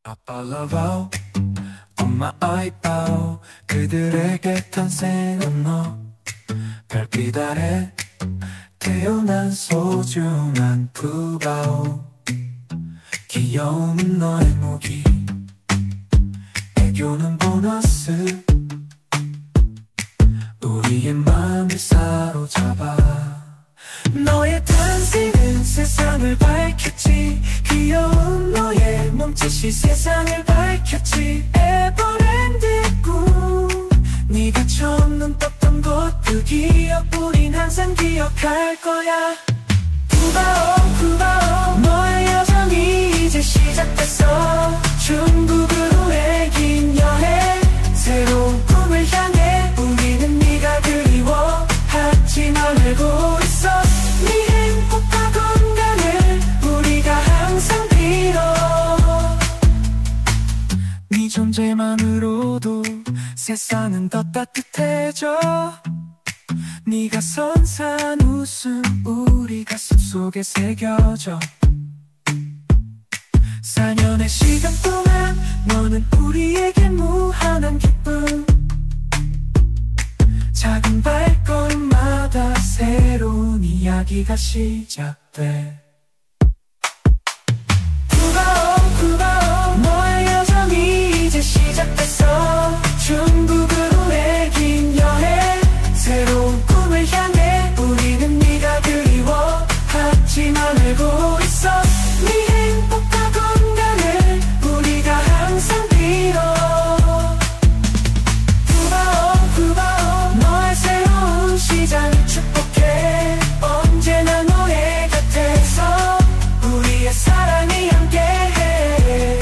아빠 러브 엄마 아이빠오 그들에게 탄생한 너 별빛 아래 태어난 소중한 푸바오 귀여움은 너의 무기 애교는 보너스 우리의 맘을 사로잡아 너의 탄생은 세상을 밝혔지 귀여운 너의 몸짓이 세상을 밝혔지 에버랜드 꿈 네가 처음 눈 떴던 곳 그 기억 우린 항상 기억할 거야 푸바오 푸바오 너의 여정이 이제 시작됐어 중국으로의 긴 여행 새로운 꿈을 향해 우리는 네가 그리워 하지만 알고 있어 네 행복과 건강을 우리가 항상 빌어 네 존재만으로도 세상은 더 따뜻해져 네가 선사한 웃음 우리 가슴 속에 새겨져 4년의 시간 동안 너는 우리에게 무한한 기쁨 작은 발걸음마다 새로운 이야기가 시작돼 푸바오 푸바오 너의 여정이 이제 시작됐어 중국으로의 긴 여행 새로운 꿈을 향해 우리는 네가 그리워 하지만 알고 있어 네 행복과 건강을 우리가 항상 빌어 푸바오 푸바오 너의 새로운 시작을 축복해 언제나 너의 곁에서 우리의 사랑이 함께해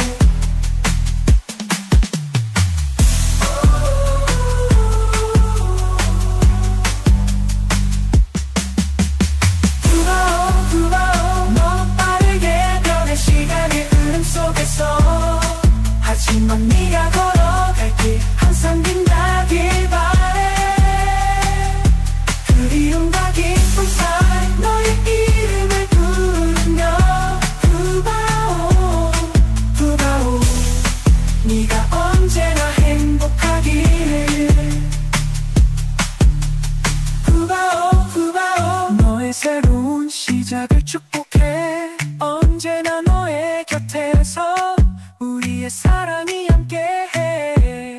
푸바오 푸바오 너무 빠르게 변해 시간의 흐름 속에서 하지만 네가 걸어갈 길 항상 빛나길 바래 그리움과 기쁨 사이 너의 이름을 부르며 푸바오 푸바오 네가 언제나 행복하기를 푸바오 푸바오 너의 새로운 시작을 축복해 언제나 너의 곁에서 우리의 사랑이 함께해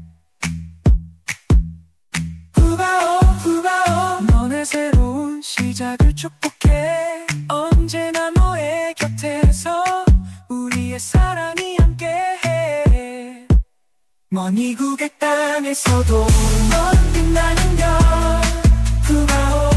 푸바오 푸바오 너의 새로운 시작을 축복해 언제나 너의 곁에서 우리의 사랑이 함께해 먼 이국의 땅에서도 너는 빛나는 별 푸바오